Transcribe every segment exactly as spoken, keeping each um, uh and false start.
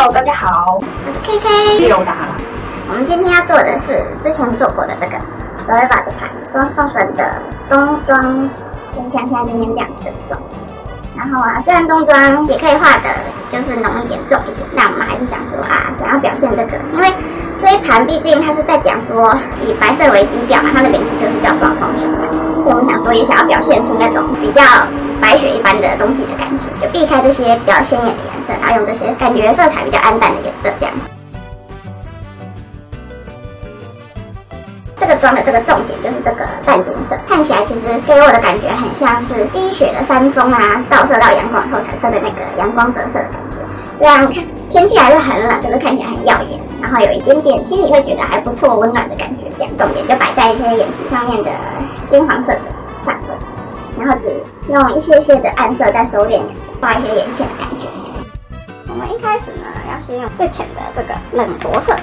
Hello， 大家好， 我是 K K， 自由达啦。我们今天要做的是之前做过的这个 Forever 的牌，双凤绳的冬装，跟像现在今天这样子的妆。然后啊，虽然冬装也可以画的，就是浓一点、重一点，但我们还是想说啊，想要表现这个，因为这一盘毕竟它是在讲说以白色为基调嘛，它的名字就是叫双凤绳嘛，所以我们想说也想要表现出那种比较白雪一般的冬季的感觉，就避开这些比较鲜艳的颜色，然后用这些感觉色彩比较暗淡的颜色这样。这个妆的这个重点就是这个淡金色，看起来其实给我的感觉很像是积雪的山峰啊，照射到阳光后产生的那个阳光折射的感觉。虽然看天气还是很冷，可是看起来很耀眼，然后有一点点心里会觉得还不错、温暖的感觉。这样重点就摆在一些眼皮上面的金黄色的上色，然后只用一些些的暗色在收敛，画一些眼线的感觉。我们一开始呢，要先用最浅的这个冷驼色。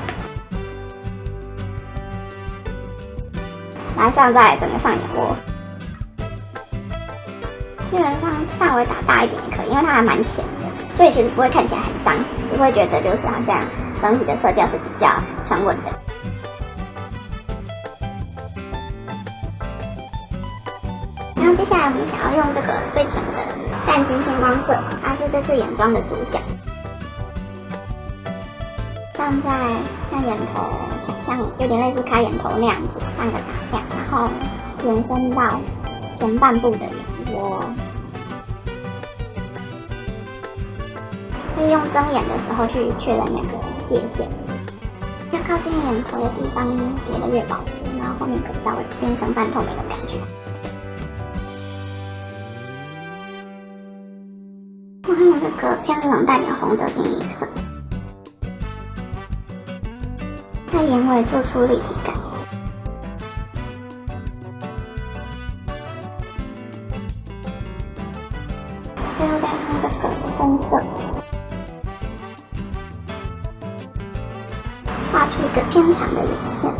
来上在整个上眼窝，基本上范围打大一点也可以，因为它还蛮浅的，所以其实不会看起来很脏，只会觉得就是好像整体的色调是比较沉稳的。然后接下来我们想要用这个最浅的淡金星光色，它是这次眼妆的主角，放在像眼头，像有点类似开眼头那样子，半个打亮，然后延伸到前半部的眼窝。可以用睁眼的时候去确认那个界限。要靠近眼头的地方叠的越薄，然后后面可以稍微变成半透明的感觉。然后用这个偏冷带点红的电影色。在眼尾做出立体感，最后再用这个深色，画出一个偏长的眼线。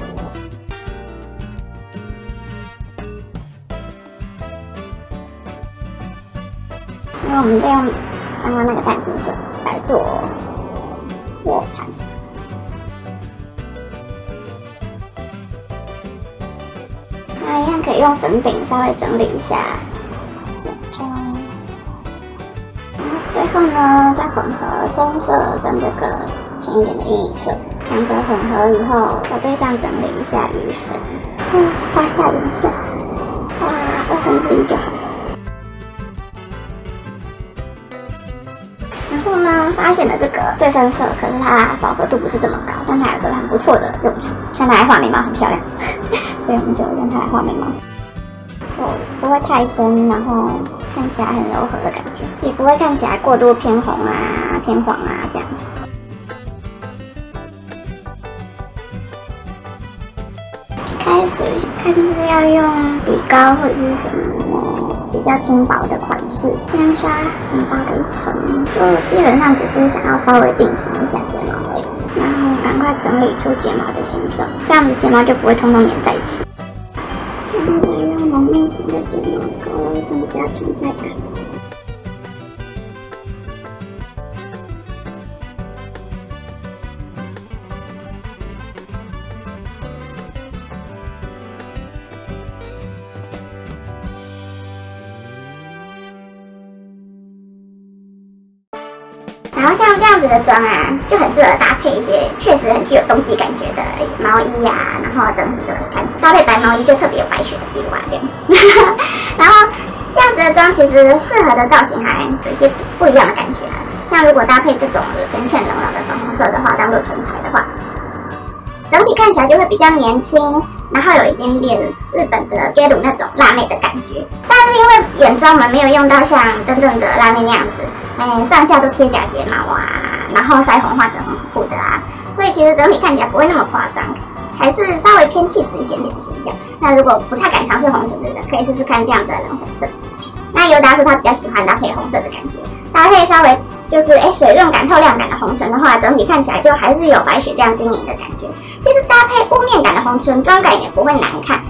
因为我们再用刚刚那个淡金色来做卧蚕。那一样可以用粉饼稍微整理一下眼妆，然后最后呢，再混合深色跟这个浅一点的阴影色，两者混合以后，在背上整理一下余粉，嗯，画下眼线，画二分之一就好了。然后呢，发现了这个最深色，可是它饱和度不是这么高，但它有个很不错的用处，像它来画眉毛很漂亮。所以我们就用它来画眉毛，就不会太深，然后看起来很柔和的感觉，也不会看起来过度偏红啊、偏黄啊这样子。开始开始是要用底膏或者是什么比较轻薄的款式，先刷很薄的一层，就基本上只是想要稍微定型一下睫毛而已。然后赶快整理出睫毛的形状，这样子睫毛就不会通通粘在一起。然后再用浓密型的睫毛膏增加存在感。然后像这样子的妆啊，就很适合搭配一些确实很具有冬季感觉的毛衣呀、啊，然后整体就看起来搭配白毛衣就特别有白雪的 feel 啊这样。然后这样子的妆其实适合的造型还有一些不一样的感觉啊。像如果搭配这种浅浅冷冷的粉红色的话，当做唇彩的话，整体看起来就会比较年轻，然后有一点点日本的 Garu 那种辣妹的感觉。但是因为眼妆我们没有用到像真正的辣妹那样子。嗯，上下都贴假睫毛啊，然后腮红画得很酷的啊，所以其实整体看起来不会那么夸张，还是稍微偏气质一点点的形象。那如果不太敢尝试红唇的人，可以试试看这样的冷粉色。那尤达说他比较喜欢搭配红色的感觉，搭配稍微就是哎水润感、透亮感的红唇的话，整体看起来就还是有白雪这样晶莹的感觉。其实搭配雾面感的红唇，妆感也不会难看。可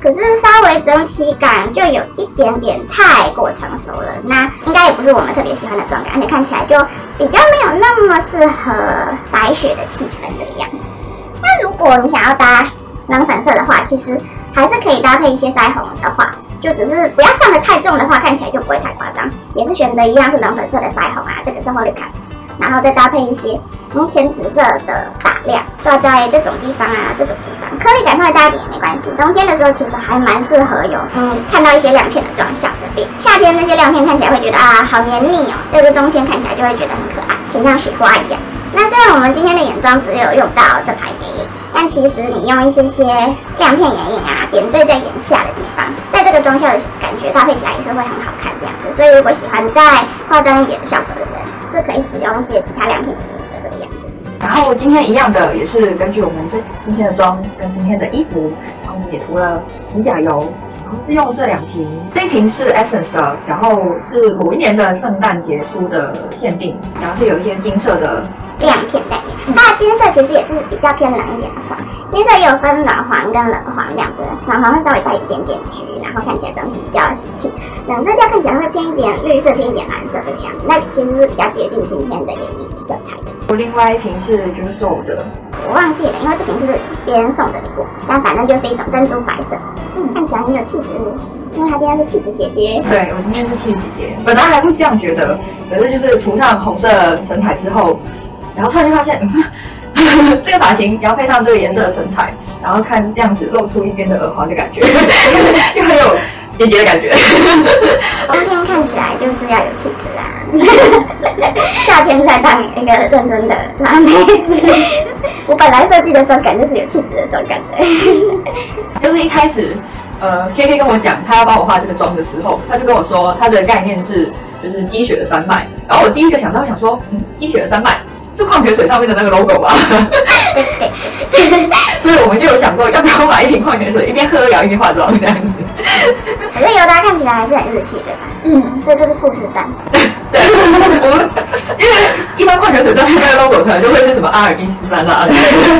可是稍微整体感就有一点点太过成熟了，那应该也不是我们特别喜欢的妆感，而且看起来就比较没有那么适合白雪的气氛这个样子。那如果你想要搭冷粉色的话，其实还是可以搭配一些腮红的话，就只是不要上的太重的话，看起来就不会太夸张。也是选择一样是冷粉色的腮红啊，这个是厚绿卡，然后再搭配一些嗯浅紫色的打亮，刷在这种地方啊，这种地方颗粒感稍微大一点也没关系。冬天的时候其实还蛮适合有嗯看到一些亮片的妆效的，比夏天那些亮片看起来会觉得啊好黏腻哦，这个冬天看起来就会觉得很可爱，挺像雪花一样。那虽然我们今天的眼妆只有用到这排眉眼，但其实你用一些些亮片眼影啊，点缀在眼下的地方，在这个妆效的感觉搭配起来也是会很好看这样子。所以如果喜欢再夸张一点的效果的人，是可以使用一些其他亮片眼影的这个样子。 然后今天一样的，也是根据我们这今天的妆跟今天的衣服，然后我们也涂了指甲油。然后是用这两瓶，这一瓶是 Essence 的，然后是某一年的圣诞节出的限定，然后是有一些金色的亮片在里面。它的金色其实也是比较偏冷一点的黄，金色也有分暖黄跟冷黄这样子，暖黄会稍微带一点点橘，然后看起来整体比较喜气。冷色调看起来会偏一点绿色，偏一点蓝色这个样子，那其实是比较接近今天的眼影色彩的。 我另外一瓶是 Juice 的， 我忘记了，因为这瓶是别人送的礼物，但反正就是一种珍珠白色，嗯，看起来很有气质，因为她今天是气质姐姐。 对，我今天是气质姐姐，本来还会这样觉得，可是就是涂上红色唇彩之后，然后突然就发现，嗯，这个发型，然后配上这个颜色的唇彩，然后看这样子露出一边的耳环的感觉，就很有姐姐的感觉。 冬天看起来就是要有气质啊，夏天再当一个认真的辣妹。我本来设计的妆感就是有气质的妆感的， 就是一开始，呃 ，K K 跟我讲他要帮我画这个妆的时候，他就跟我说他的概念是就是积雪的山脉，然后我第一个想到想说，嗯，积雪的山脉是矿泉水上面的那个 logo 吧？ 对对对。 所以我们就有想过要不要买一瓶矿泉水，一边喝然后一边化妆这样子。 可是尤达看起来还是很日系对吧？嗯，所以这是富士山。 对，我们因为一般矿泉水上面那个 logo 可能就会是什么阿尔卑斯山啦，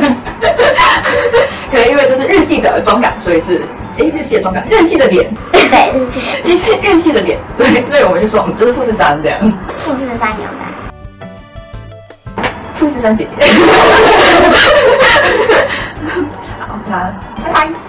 可能因为这是日系的妆感，所以是诶日系的妆感，日系的脸， 对日系的日系日系的脸，所以所以我们就说，嗯，这是富士山这样。 富士山尤达。 富士山姐姐。好，那拜拜。